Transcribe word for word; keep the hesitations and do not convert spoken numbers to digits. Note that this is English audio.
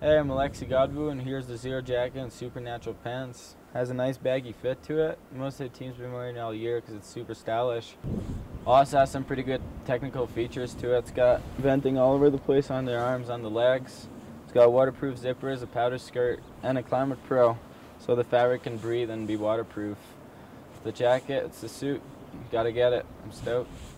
Hey, I'm Alexis Godbout, and here's the Zero jacket and Supernatural pants. Has a nice baggy fit to it. Most of the team's been wearing it all year because it's super stylish. Also has some pretty good technical features to it. It's got venting all over the place on the arms, on the legs. It's got waterproof zippers, a powder skirt, and a Climate Pro, so the fabric can breathe and be waterproof. The jacket, it's the suit. You gotta get it. I'm stoked.